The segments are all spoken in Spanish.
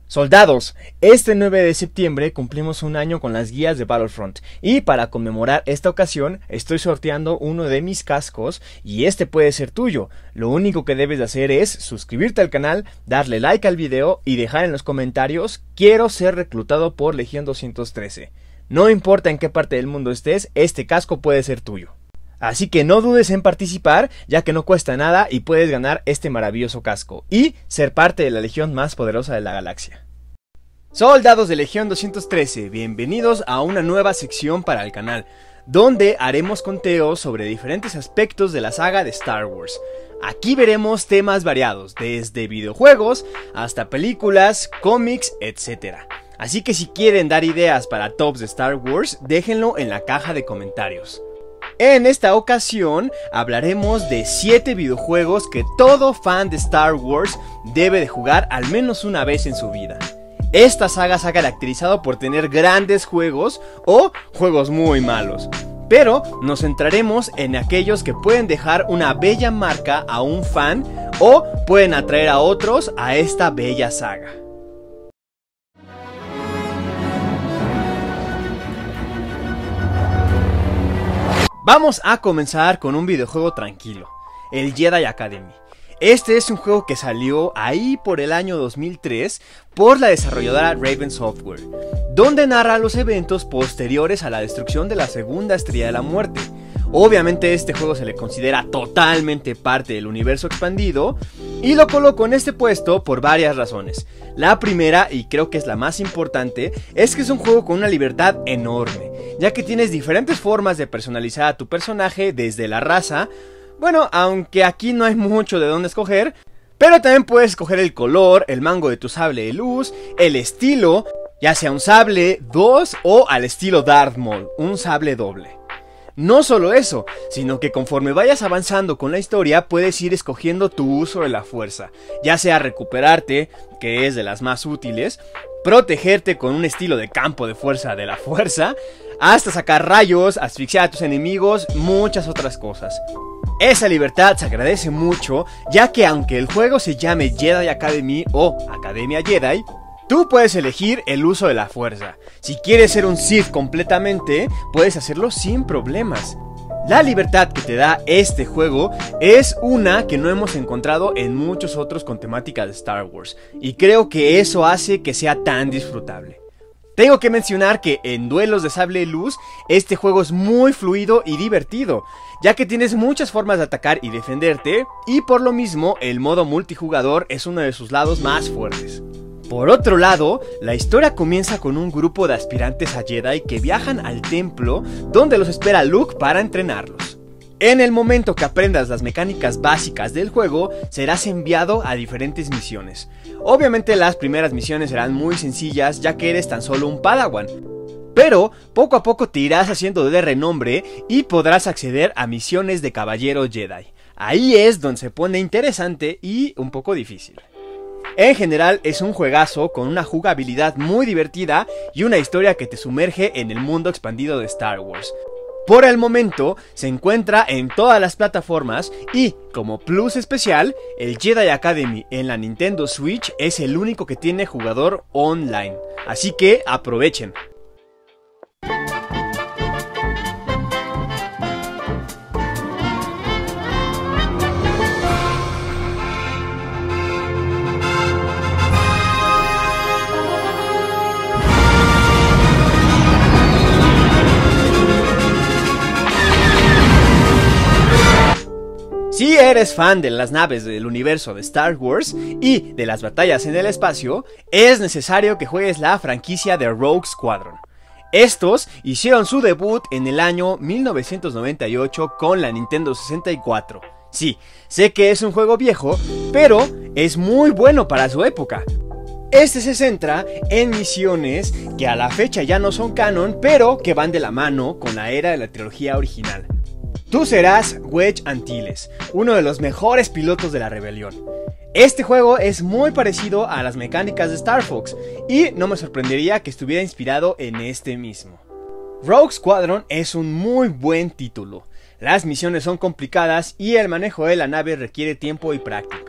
Soldados, este 9 de septiembre cumplimos un año con las guías de Battlefront y para conmemorar esta ocasión estoy sorteando uno de mis cascos y este puede ser tuyo. Lo único que debes de hacer es suscribirte al canal, darle like al video y dejar en los comentarios "Quiero ser reclutado por Legión 213". No importa en qué parte del mundo estés, este casco puede ser tuyo. Así que no dudes en participar, ya que no cuesta nada y puedes ganar este maravilloso casco y ser parte de la legión más poderosa de la galaxia. Soldados de Legión 213, bienvenidos a una nueva sección para el canal, donde haremos conteos sobre diferentes aspectos de la saga de Star Wars. Aquí veremos temas variados, desde videojuegos hasta películas, cómics, etc. Así que si quieren dar ideas para tops de Star Wars, déjenlo en la caja de comentarios. En esta ocasión hablaremos de 7 videojuegos que todo fan de Star Wars debe de jugar al menos una vez en su vida. Esta saga se ha caracterizado por tener grandes juegos o juegos muy malos, pero nos centraremos en aquellos que pueden dejar una bella marca a un fan o pueden atraer a otros a esta bella saga. Vamos a comenzar con un videojuego tranquilo, el Jedi Academy. Este es un juego que salió ahí por el año 2003 por la desarrolladora Raven Software, donde narra los eventos posteriores a la destrucción de la segunda estrella de la muerte. Obviamente este juego se le considera totalmente parte del universo expandido y lo coloco en este puesto por varias razones. La primera, y creo que es la más importante, es que es un juego con una libertad enorme, ya que tienes diferentes formas de personalizar a tu personaje desde la raza. Bueno, aunque aquí no hay mucho de dónde escoger, pero también puedes escoger el color, el mango de tu sable de luz, el estilo, ya sea un sable 2 o al estilo Darth Maul, un sable doble. No solo eso, sino que conforme vayas avanzando con la historia puedes ir escogiendo tu uso de la fuerza, ya sea recuperarte, que es de las más útiles, protegerte con un estilo de campo de fuerza de la fuerza, hasta sacar rayos, asfixiar a tus enemigos, muchas otras cosas. Esa libertad se agradece mucho, ya que aunque el juego se llame Jedi Academy o Academia Jedi, tú puedes elegir el uso de la fuerza. Si quieres ser un Sith completamente, puedes hacerlo sin problemas. La libertad que te da este juego es una que no hemos encontrado en muchos otros con temática de Star Wars, y creo que eso hace que sea tan disfrutable. Tengo que mencionar que en duelos de sable de luz, este juego es muy fluido y divertido, ya que tienes muchas formas de atacar y defenderte, y por lo mismo el modo multijugador es uno de sus lados más fuertes. Por otro lado, la historia comienza con un grupo de aspirantes a Jedi que viajan al templo donde los espera Luke para entrenarlos. En el momento que aprendas las mecánicas básicas del juego, serás enviado a diferentes misiones. Obviamente las primeras misiones serán muy sencillas ya que eres tan solo un Padawan, pero poco a poco te irás haciendo de renombre y podrás acceder a misiones de caballero Jedi. Ahí es donde se pone interesante y un poco difícil. En general es un juegazo con una jugabilidad muy divertida y una historia que te sumerge en el mundo expandido de Star Wars. Por el momento se encuentra en todas las plataformas y, como plus especial, el Jedi Academy en la Nintendo Switch es el único que tiene jugador online, así que aprovechen. Si eres fan de las naves del universo de Star Wars y de las batallas en el espacio, es necesario que juegues la franquicia de Rogue Squadron. Estos hicieron su debut en el año 1998 con la Nintendo 64. Sí, sé que es un juego viejo, pero es muy bueno para su época. Este se centra en misiones que a la fecha ya no son canon, pero que van de la mano con la era de la trilogía original. Tú serás Wedge Antilles, uno de los mejores pilotos de la rebelión. Este juego es muy parecido a las mecánicas de Star Fox, y no me sorprendería que estuviera inspirado en este mismo. Rogue Squadron es un muy buen título. Las misiones son complicadas y el manejo de la nave requiere tiempo y práctica,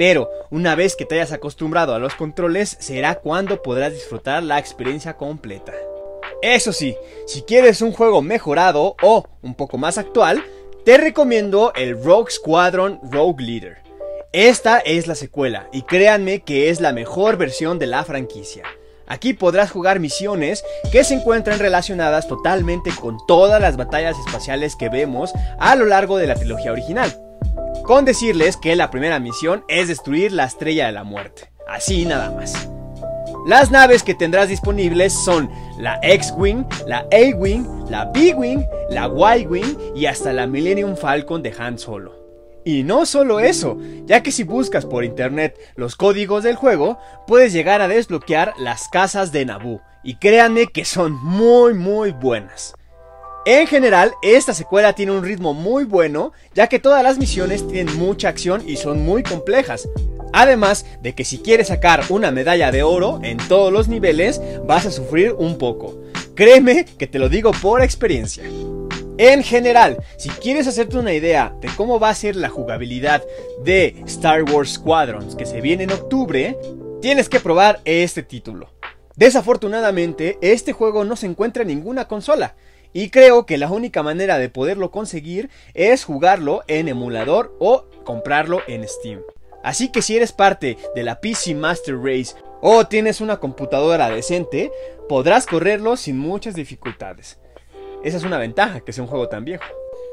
Pero una vez que te hayas acostumbrado a los controles, será cuando podrás disfrutar la experiencia completa. Eso sí, si quieres un juego mejorado o un poco más actual, te recomiendo el Rogue Squadron Rogue Leader. Esta es la secuela y créanme que es la mejor versión de la franquicia. Aquí podrás jugar misiones que se encuentran relacionadas totalmente con todas las batallas espaciales que vemos a lo largo de la trilogía original. Con decirles que la primera misión es destruir la Estrella de la Muerte, así nada más. Las naves que tendrás disponibles son la X-Wing, la A-Wing, la B-Wing, la Y-Wing y hasta la Millennium Falcon de Han Solo. Y no solo eso, ya que si buscas por internet los códigos del juego, puedes llegar a desbloquear las casas de Naboo, y créanme que son muy buenas. En general, esta secuela tiene un ritmo muy bueno, ya que todas las misiones tienen mucha acción y son muy complejas. Además de que si quieres sacar una medalla de oro en todos los niveles, vas a sufrir un poco. Créeme que te lo digo por experiencia. En general, si quieres hacerte una idea de cómo va a ser la jugabilidad de Star Wars Squadrons que se viene en octubre, tienes que probar este título. Desafortunadamente, este juego no se encuentra en ninguna consola, y creo que la única manera de poderlo conseguir es jugarlo en emulador o comprarlo en Steam. Así que si eres parte de la PC Master Race o tienes una computadora decente, podrás correrlo sin muchas dificultades. Esa es una ventaja que sea un juego tan viejo.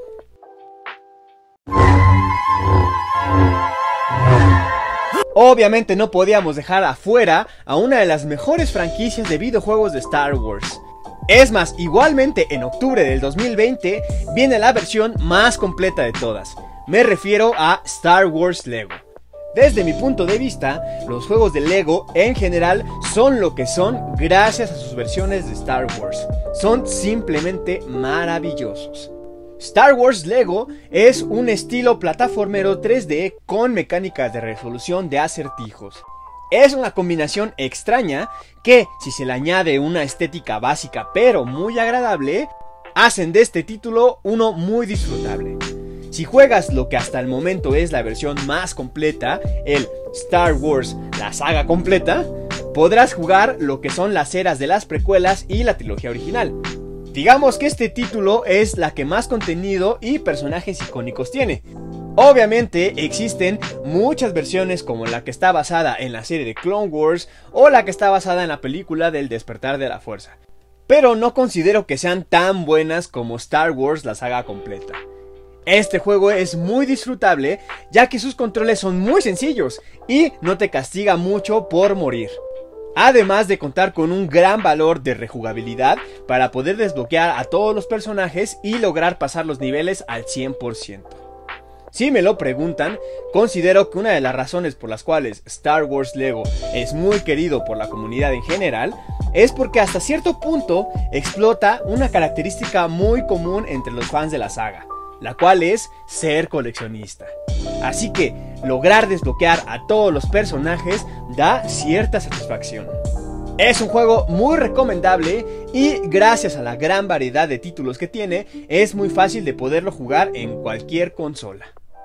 Obviamente no podíamos dejar afuera a una de las mejores franquicias de videojuegos de Star Wars. Es más, igualmente en octubre del 2020 viene la versión más completa de todas. Me refiero a Star Wars Lego. Desde mi punto de vista, los juegos de Lego en general son lo que son gracias a sus versiones de Star Wars. Son simplemente maravillosos. Star Wars Lego es un estilo plataformero 3D con mecánicas de resolución de acertijos. Es una combinación extraña que, si se le añade una estética básica pero muy agradable, hacen de este título uno muy disfrutable. Si juegas lo que hasta el momento es la versión más completa, el Star Wars, la saga completa, podrás jugar lo que son las eras de las precuelas y la trilogía original. Digamos que este título es la que más contenido y personajes icónicos tiene. Obviamente existen muchas versiones como la que está basada en la serie de Clone Wars o la que está basada en la película del Despertar de la Fuerza, pero no considero que sean tan buenas como Star Wars, la saga completa. Este juego es muy disfrutable ya que sus controles son muy sencillos y no te castiga mucho por morir. Además de contar con un gran valor de rejugabilidad para poder desbloquear a todos los personajes y lograr pasar los niveles al 100%. Si me lo preguntan, considero que una de las razones por las cuales Star Wars Lego es muy querido por la comunidad en general es porque hasta cierto punto explota una característica muy común entre los fans de la saga, la cual es ser coleccionista. Así que lograr desbloquear a todos los personajes da cierta satisfacción. Es un juego muy recomendable y gracias a la gran variedad de títulos que tiene, es muy fácil de poderlo jugar en cualquier consola.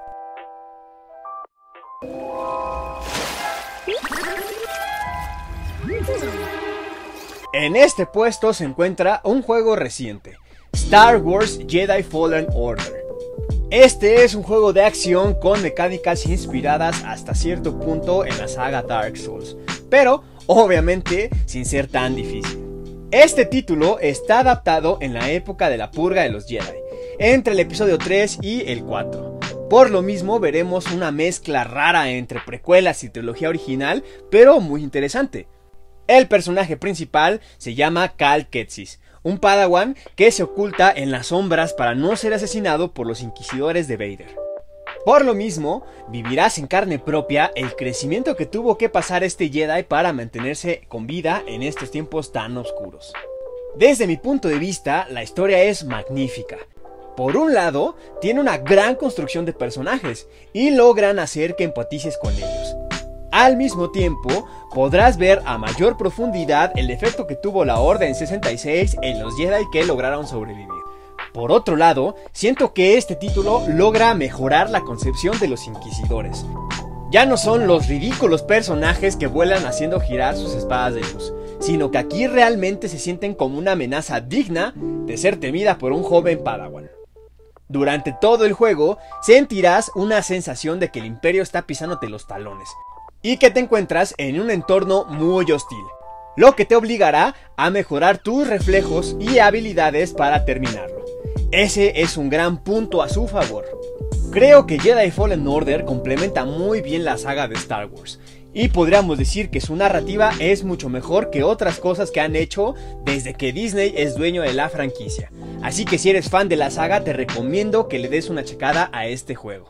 En este puesto se encuentra un juego reciente, Star Wars Jedi Fallen Order. Este es un juego de acción con mecánicas inspiradas hasta cierto punto en la saga Dark Souls, pero obviamente sin ser tan difícil. Este título está adaptado en la época de la purga de los Jedi, entre el episodio 3 y el 4. Por lo mismo veremos una mezcla rara entre precuelas y trilogía original, pero muy interesante. El personaje principal se llama Cal Kestis, un padawan que se oculta en las sombras para no ser asesinado por los inquisidores de Vader. Por lo mismo, vivirás en carne propia el crecimiento que tuvo que pasar este Jedi para mantenerse con vida en estos tiempos tan oscuros. Desde mi punto de vista, la historia es magnífica. Por un lado, tiene una gran construcción de personajes y logran hacer que empatices con ellos. Al mismo tiempo, podrás ver a mayor profundidad el efecto que tuvo la Orden 66 en los Jedi que lograron sobrevivir. Por otro lado, siento que este título logra mejorar la concepción de los inquisidores, Ya no son los ridículos personajes que vuelan haciendo girar sus espadas de luz, sino que aquí realmente se sienten como una amenaza digna de ser temida por un joven Padawan. Durante todo el juego sentirás una sensación de que el Imperio está pisándote los talones y que te encuentras en un entorno muy hostil, lo que te obligará a mejorar tus reflejos y habilidades para terminarlo. Ese es un gran punto a su favor. Creo que Jedi Fallen Order complementa muy bien la saga de Star Wars, y podríamos decir que su narrativa es mucho mejor que otras cosas que han hecho desde que Disney es dueño de la franquicia. Así que si eres fan de la saga, te recomiendo que le des una checada a este juego.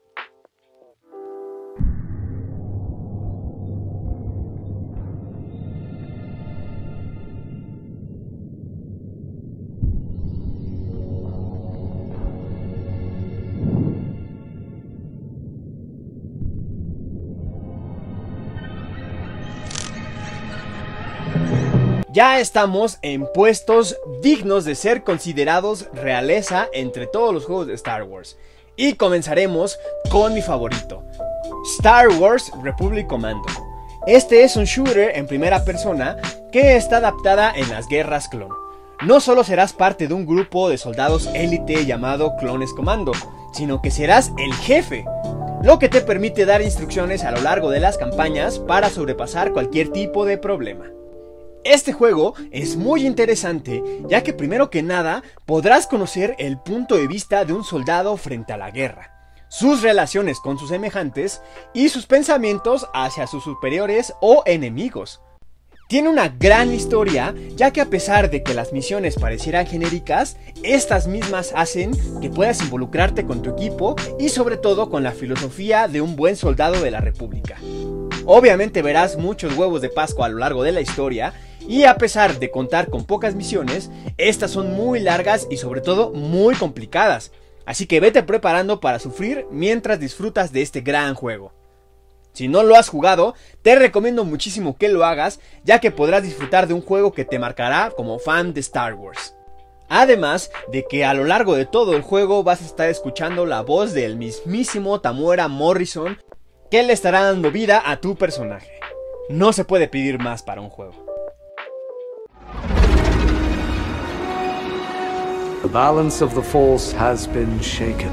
Ya estamos en puestos dignos de ser considerados realeza entre todos los juegos de Star Wars. Y comenzaremos con mi favorito, Star Wars Republic Commando. Este es un shooter en primera persona que está adaptada en las guerras clon. No solo serás parte de un grupo de soldados élite llamado Clones Commando, sino que serás el jefe, lo que te permite dar instrucciones a lo largo de las campañas para sobrepasar cualquier tipo de problema. Este juego es muy interesante, ya que primero que nada podrás conocer el punto de vista de un soldado frente a la guerra, sus relaciones con sus semejantes y sus pensamientos hacia sus superiores o enemigos. Tiene una gran historia, ya que a pesar de que las misiones parecieran genéricas, estas mismas hacen que puedas involucrarte con tu equipo y sobre todo con la filosofía de un buen soldado de la República. Obviamente verás muchos huevos de Pascua a lo largo de la historia, y a pesar de contar con pocas misiones, estas son muy largas y sobre todo muy complicadas, así que vete preparando para sufrir mientras disfrutas de este gran juego. Si no lo has jugado, te recomiendo muchísimo que lo hagas, ya que podrás disfrutar de un juego que te marcará como fan de Star Wars. Además de que a lo largo de todo el juego vas a estar escuchando la voz del mismísimo Temuera Morrison, que le estará dando vida a tu personaje. No se puede pedir más para un juego. The balance of the Force has been shaken.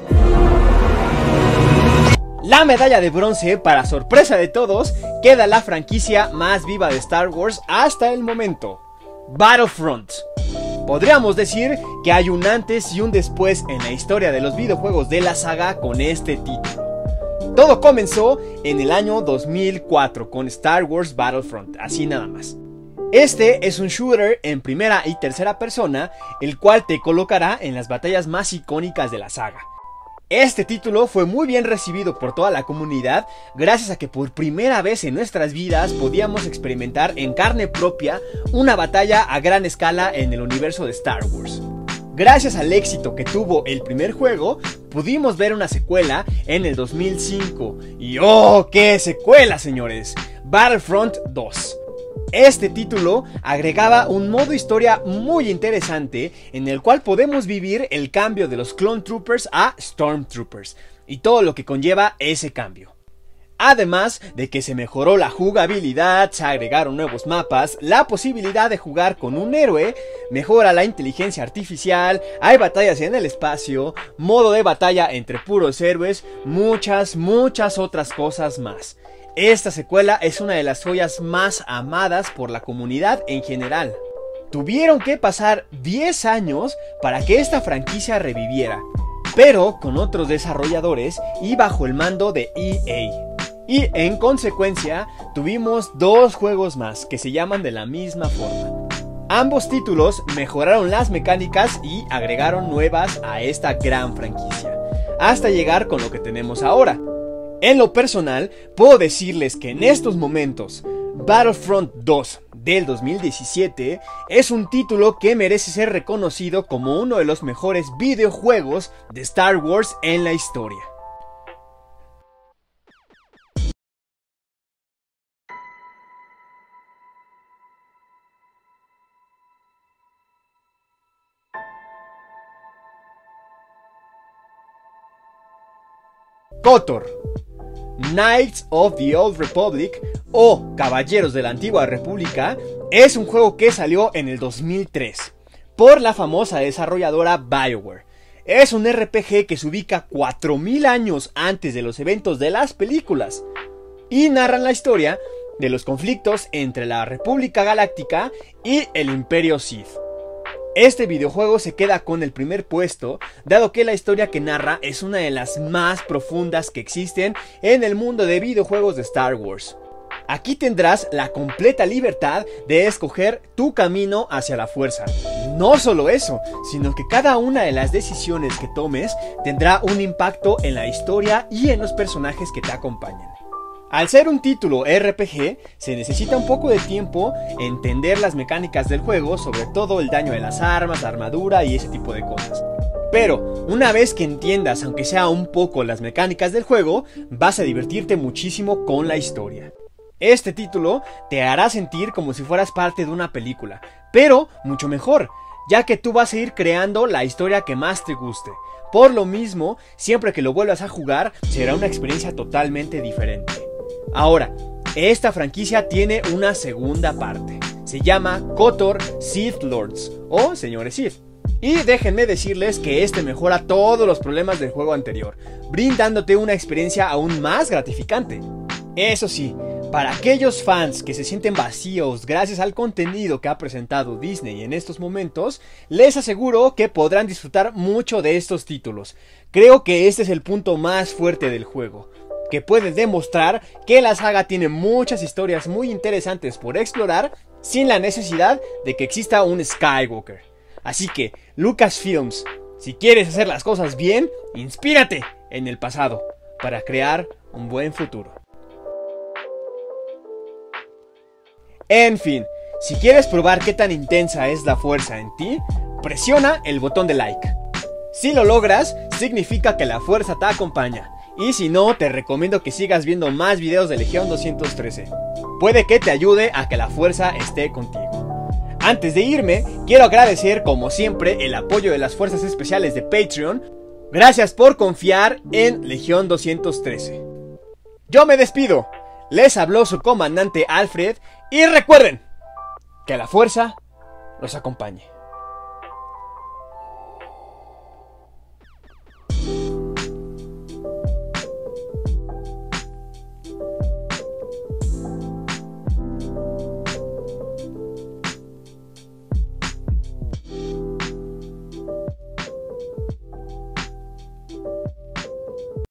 La medalla de bronce, para sorpresa de todos, queda la franquicia más viva de Star Wars hasta el momento, Battlefront. Podríamos decir que hay un antes y un después en la historia de los videojuegos de la saga con este título. Todo comenzó en el año 2004 con Star Wars Battlefront, así nada más. Este es un shooter en primera y tercera persona, el cual te colocará en las batallas más icónicas de la saga. Este título fue muy bien recibido por toda la comunidad, gracias a que por primera vez en nuestras vidas podíamos experimentar en carne propia una batalla a gran escala en el universo de Star Wars. Gracias al éxito que tuvo el primer juego, pudimos ver una secuela en el 2005. Y ¡oh, qué secuela, señores! Battlefront 2. Este título agregaba un modo historia muy interesante en el cual podemos vivir el cambio de los Clone Troopers a Stormtroopers y todo lo que conlleva ese cambio. Además de que se mejoró la jugabilidad, se agregaron nuevos mapas, la posibilidad de jugar con un héroe, mejora la inteligencia artificial, hay batallas en el espacio, modo de batalla entre puros héroes, muchas otras cosas más. Esta secuela es una de las joyas más amadas por la comunidad en general. Tuvieron que pasar 10 años para que esta franquicia reviviera, pero con otros desarrolladores y bajo el mando de EA. Y en consecuencia tuvimos 2 juegos más que se llaman de la misma forma. Ambos títulos mejoraron las mecánicas y agregaron nuevas a esta gran franquicia, hasta llegar con lo que tenemos ahora. En lo personal, puedo decirles que en estos momentos, Battlefront 2 del 2017 es un título que merece ser reconocido como uno de los mejores videojuegos de Star Wars en la historia. KOTOR. Knights of the Old Republic o Caballeros de la Antigua República es un juego que salió en el 2003 por la famosa desarrolladora BioWare. Es un RPG que se ubica 4000 años antes de los eventos de las películas y narran la historia de los conflictos entre la República Galáctica y el Imperio Sith. Este videojuego se queda con el primer puesto, dado que la historia que narra es una de las más profundas que existen en el mundo de videojuegos de Star Wars. Aquí tendrás la completa libertad de escoger tu camino hacia la fuerza. No solo eso, sino que cada una de las decisiones que tomes tendrá un impacto en la historia y en los personajes que te acompañan. Al ser un título RPG, se necesita un poco de tiempo entender las mecánicas del juego, sobre todo el daño de las armas, la armadura y ese tipo de cosas. Pero una vez que entiendas, aunque sea un poco, las mecánicas del juego, vas a divertirte muchísimo con la historia. Este título te hará sentir como si fueras parte de una película, pero mucho mejor, ya que tú vas a ir creando la historia que más te guste. Por lo mismo, siempre que lo vuelvas a jugar, será una experiencia totalmente diferente. Ahora, esta franquicia tiene una segunda parte. Se llama KOTOR Sith Lords o Señores Sith. Y déjenme decirles que este mejora todos los problemas del juego anterior, brindándote una experiencia aún más gratificante. Eso sí, para aquellos fans que se sienten vacíos gracias al contenido que ha presentado Disney en estos momentos, les aseguro que podrán disfrutar mucho de estos títulos. Creo que este es el punto más fuerte del juego, que puede demostrar que la saga tiene muchas historias muy interesantes por explorar sin la necesidad de que exista un Skywalker. Así que, Lucasfilms, si quieres hacer las cosas bien, inspírate en el pasado para crear un buen futuro. En fin, si quieres probar qué tan intensa es la fuerza en ti, presiona el botón de like. Si lo logras, significa que la fuerza te acompaña. Y si no, te recomiendo que sigas viendo más videos de Legión 213. Puede que te ayude a que la fuerza esté contigo. Antes de irme, quiero agradecer como siempre el apoyo de las fuerzas especiales de Patreon. Gracias por confiar en Legión 213. Yo me despido. Les habló su comandante Alfred y recuerden que la fuerza los acompañe.